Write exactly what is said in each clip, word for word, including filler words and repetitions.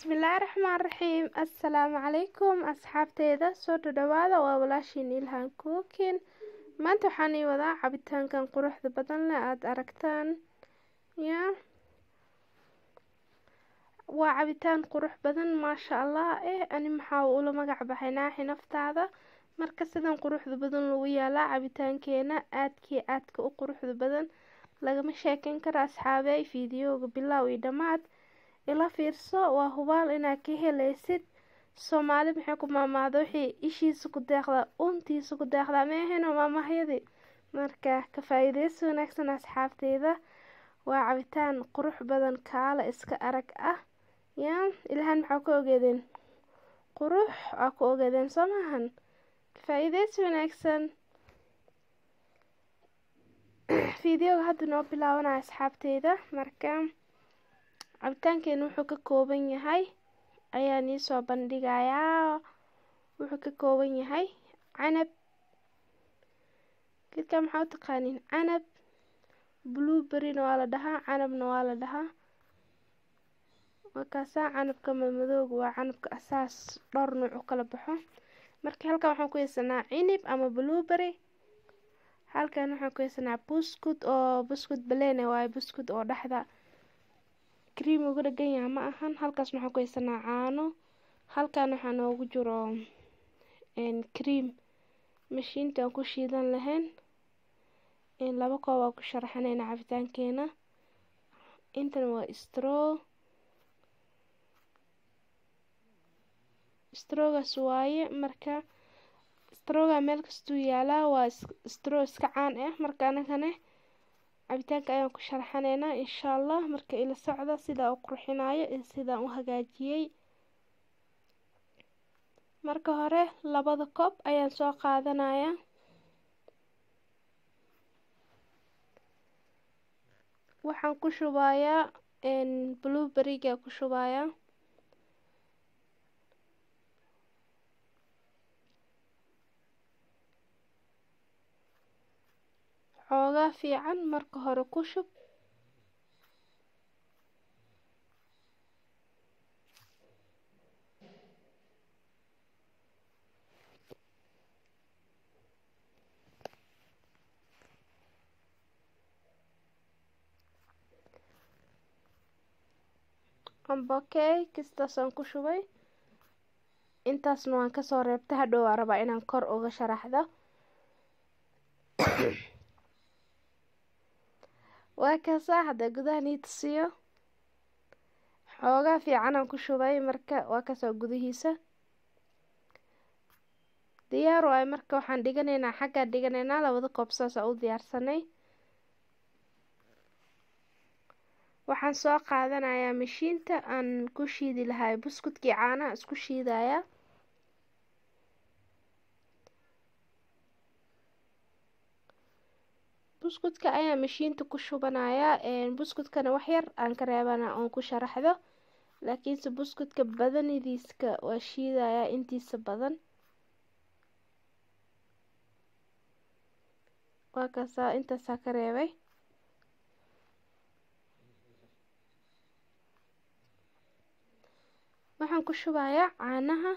Bismillaahi Raxmaani Raxiim. Assalaamu calaykum asxaabteyda. Soo dhawaada waa walaashiin Ilhaan Cooking. Maanta waxaan ii wadaa cabitaankan quruxda badan leh aad aragtaan. Ya. Waa cabitaan qurux badan maasha Allah eh ani maxaa ula magac baxay naaxi naftaada. Marka sidan quruxda badan lagu yaalaa cabitaankeena aadkii aadka u quruxda badan lagama sheekeyn karo asxaabey fiidiyowga bilow iyo dhamaad ila fiirso waa hubaal inaad ka helaysid. Soomaali maxay ku maamaado wixii ishiisa ku deeqda untiisa ku deeqda meeheno maamahyadii. Marka ka faa'iideyso wanaagsan asxaabteyda. Waa cabitaan qurux badan kaala iska arag ah. Ya Ilhaan maxaa ku ogeedeen qurux aa ku ogeedeen samahan. Ka faa'iideyso wanaagsan. Fiidiyowga hadda noo bilaabanaya asxaabteyda. Marka cabitaankeena wuxuu ka kooban yahay ayaan ii soo bandhigayaa. Wuxuu ka kooban yahay canab. Geedka maxaa u taqaanin canab. Blueberry waa la dhahaa canabna waa la dhahaa. Markaasa canabka madmadowga waa canabka asaas dhowr nooc u kala baxo. Marka halkan waxaan ku haysanaa cinib ama blueberry. Halkan waxaan ku haysanaa buskud oo buskud baleen waaye buskud oo dhaxda cream ugu dhagan yahay ma ahan. Halkaas waxaan ku haysanaa caano. Halkan waxaa noogu jiro een cream mashiinta aan ku shiidan lahayn. In laba koob aan ku sharaxanayna cabitaankeena. Intan waa straw. Strawgaas waaye marka strawga meel kastuu yaalaa waa straw iska caan ah marka anagana cabitaanka ayaan ku sharaxanayna insha Allah marka ila socda sida uu qurxinayo iyo sida uu hagaajiyay. Marka hore labada koob ayaan soo qaadanaya. Waxaan ku shubayaa een blueberry-ga ku shubayaa. Xoogaa fiican marka hore ku shub. Ambokey kistaas aan ku shubay. Intaasna waan ka soo reebtay hadhow waan rabaa inaan kor uga sharaxdo. Waa kaasa hadda gudaha nii tusiyo. Xoogaa fiican aan ku shubay marka waa ka soo gudihiisa. Diyaar waay marka waxaan dhiganaynaa xagga dhiganaynaa labada koob saas u diyaarsanay. Waxaan soo qaadanayaa mashiinta aan ku shiidi lahay buskudkii caanaha isku shiidaya. Buskudka ayaa mashiinta ku shubanaya een buskudkana wax yar aan ka reebana oon ku sharaxdo. Laakiinse buskudka badanidiiska waa shiidaya intiisa badan. Waa kaasa intaas ka reebay. Waxaan ku shubayaa caanaha.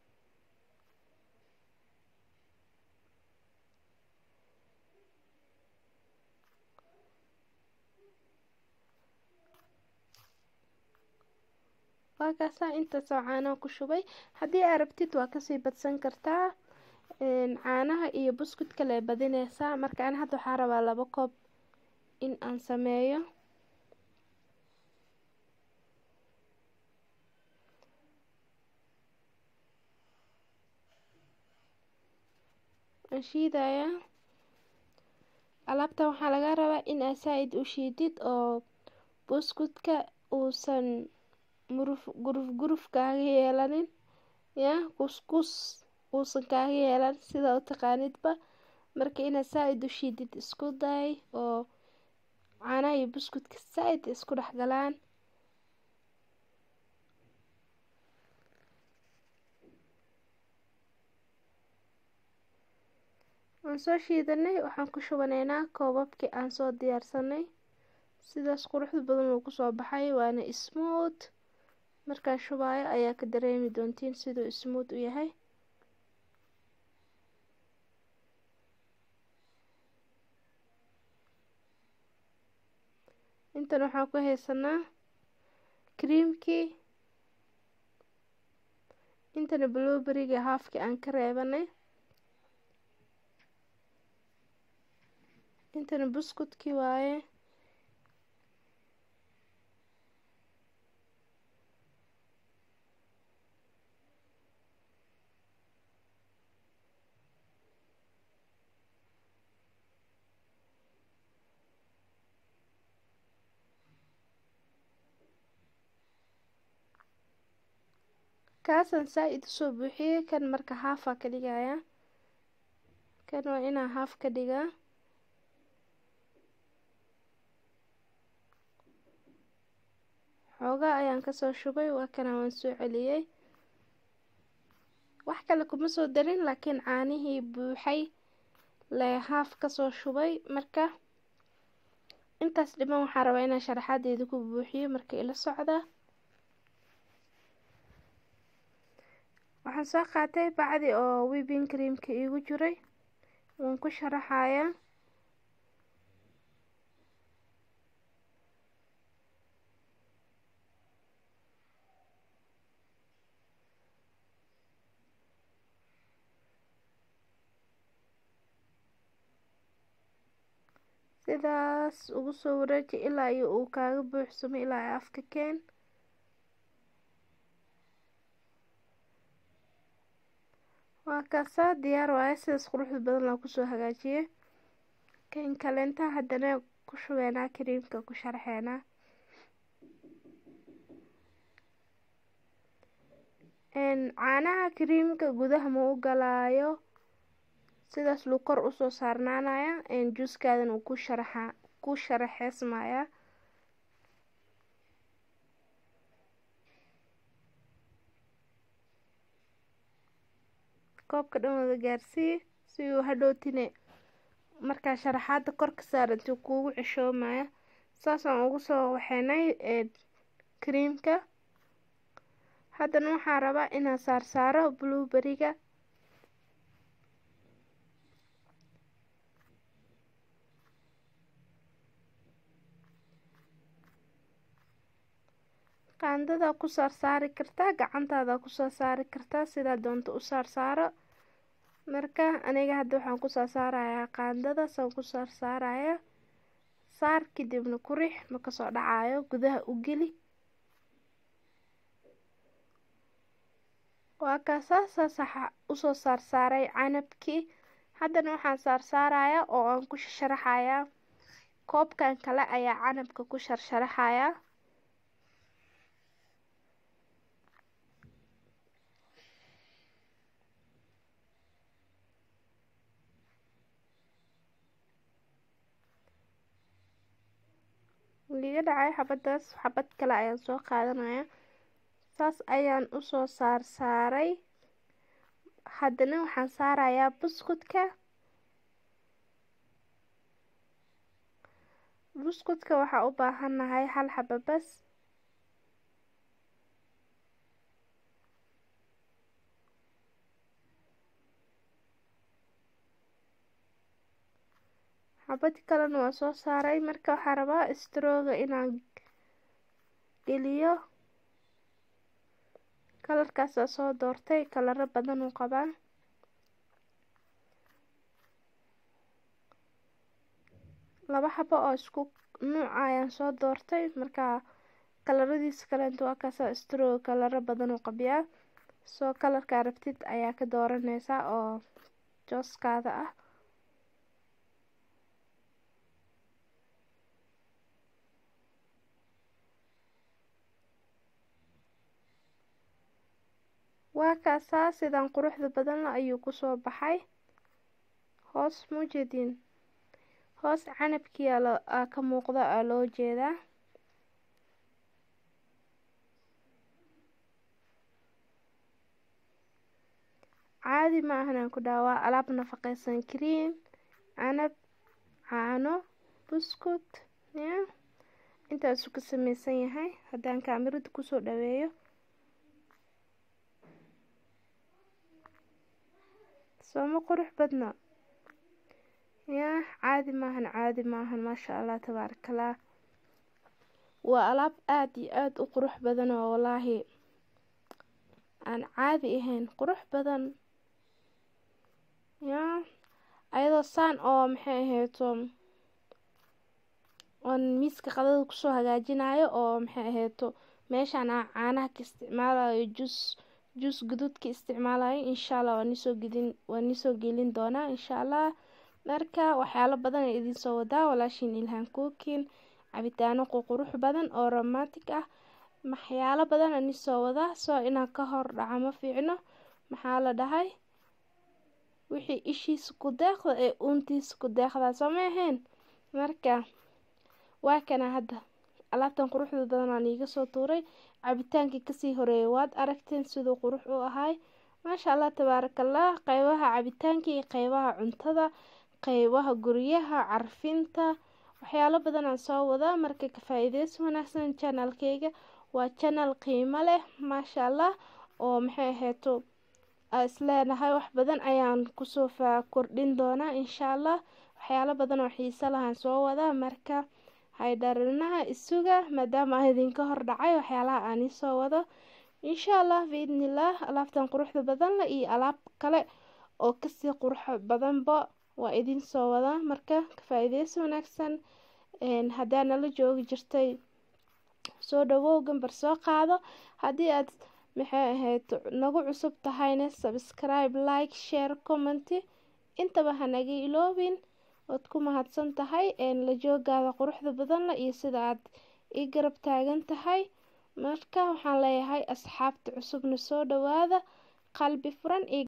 Waa kaasa intaas oo caanaha ku shubay. Haddii aad rabtid waa ka sii badsan kartaa. Een caanaha iyo buskudka lee badinaysa. Marka aan hadda waxaa rabaa laba koob in aan sameeyo. Aan shiidaya. Alaabta waxaa laga rabaa in aad saaid u shiidid oo buskudka uusan muruf guruf guruf kaaga yeelanin. Ya kuskus uusan kaaga yeelan sida u taqaanidba. Marka inaad saaid u shiidid isku day oo caanaha iyo buskudka saaid isku dhaxgalaan. Waan soo shiidanay waxaan ku shubanaynaa koobabkii aan soo diyaarsanay. Sidaas quruxda badan uu ku soo baxay waana smooth. markaan shubayo ayaa ka dareemi doontiin siduu smooth u yahay. intan waxaan ku haysanaa creamkii, intana blueberry-ga halfkii aan ka reebanay, intana buskudkii waaye, kaasaan saa-id usoo buuxiyey. kan marka haafaa ka dhigaya, kan waa inaa haaf ka dhigaa. xoogaa ayaan kasoo shubay, waa kana waan soo celiyey. wax kale kuma soo darin, laakiin caanihii buuxay lee haaf kasoo shubay. marka intaas dhiman waxaa rabaa inaan sharaxaadeeda ku buuxiyo, marka ila socda. waxaan soo qaatay bacdi oo whipping creamka iigu jiray, waan ku sharaxayaa. sidaas ugu soo wareeji ilaa iyo uu kaaga buuxsamo, ilaa ay afka keen. waa kaasaa diyaar waaye. sidaas quruxda badan laa kusoo hagaajiyey. kan kaleenta haddana ku shubeynaa creamka, ku sharxeynaa. caanaha creamka gudaha ma u galaayo, sidaas luu kor usoo saarnaanaya. juuskaadan uu ku sharaxa ku sharaxeysmaya. koobka dhan wada gaarsii si uu hadhootine markaa sharaxaada kor ka saaranti kuugu ceshoomaya. saasaan ugu soo waxeynay creamka. haddana waxaan rabaa inaan saar saaro blueberry-ga. qaandada ku saar saari kartaa, gacantaada ku soo saari kartaa, sidaa doonto u saar saaro. marka aniga hadda waxaan ku soo saarayaa qaandada, saan ku saar saaraya. saar kadibna ku riix, ma kasoo dhacayo, gudaha u geli. waa kaasaa saasaxa usoo saar saaray canabkii. haddana waxaan saar saarayaa oo aan ku sharaxayaa koobkan kale ayaa canabka ku sharsharaxayaa. liga dhacay xabadaas, xabad kale ayaan soo qaadanaya. saas ayaan usoo saar saaray. haddana waxaan saarayaa buskudka. buskudka waxaa u baahanahay hal xaba bas. xabad kalena waa soo saaray. marka waxaa rabaa strooga inaan geliyo. kalarkaasa soo doortay, kalaro badan uu qabaa. laba xabo oo isku nuuc ayaan soo doortay. marka kalaradiisa kaleenta waa kaasa. strooga kalaro badan uu qabiyaa, soo kalarkaa rabtid ayaa ka dooraneysaa oo jooskaada ah. waa kaasaa sidaan quruxda badan la ayuu kusoo baxay. hoos muujadiin, hoos canabkii aa ka muuqda aa loo jeedaa. caadi ma ahanaan ku dhaawaa alaab nafaqeysan. cream, canab, caano, buskut ya intaasu ka sameysan yahay. haddaan kaamirada kusoo dhaweeyo sooma qurux badna yaa caadi maahan caadi maahan maasha allah tabaarakallah waa alaab aad iyo aad u qurux badan oo wallaahi aan caadi ahayn qurux badan yaa ayadoo saan oo maxay ahayto on miiska qadada kusoo hagaajinayo oo maxay ahayto meeshaan aan caanaha ka isticmaalayo jus jus guduud ka isticmaalayo insha allah waan isoo gidin waan isoo gelin doonaa insha allah marka waxyaalo badan ay idin soo wadaa walaashiin Ilhaan Cooking cabitaano qurux badan oo romantic ah maxyaalo badan aan isoo wadaa soo inaan ka hor dhaca ma fiicno maxaa la dhahay wixii ishiisa ku deeqda ee uuntiisa ku deeqda soo ma ahayn marka waa kana hadda alaabtan quruxda badan aan iga soo tuuray cabitaankii kasii horeeyay waad aragteen sidoo qurux u ahay maasha allah tabaarakallah qaybaha cabitaanka iyo qaybaha cuntada qaybaha guryaha carfinta waxyaalo badan aan soo wadaa marka ka faa'iideysi wanaagsan channelkayga waa channel qiimo leh maasha allah oo maxay ahayto isleenahay wax badan ayaan kusoo faa kordhin doonaa insha allah waxyaalo badan oo xiiso lahaan soo wadaa marka haydharinaha isuga maadaama aan idinka hor dhacay waxyaalaha aan isoo wado insha allah biidnillah alaabtan quruxda badan la iyo alaab kale oo kasii qurux badanba waa idin soo wadaa marka ka faa'iideysi wanaagsan een hadaa nala joogi jirtay soo dhawow gambar soo qaado haddii aad maxay ahayd nagu cusub tahayna subscribe like share comment intaba hanaga iloobin waad ku mahadsan tahay een la joogaada quruxda badan la iyo sida aad ii garab taagan tahay marka waxaan leeyahay asxaabta cusubna soo dhawaada qalbi furan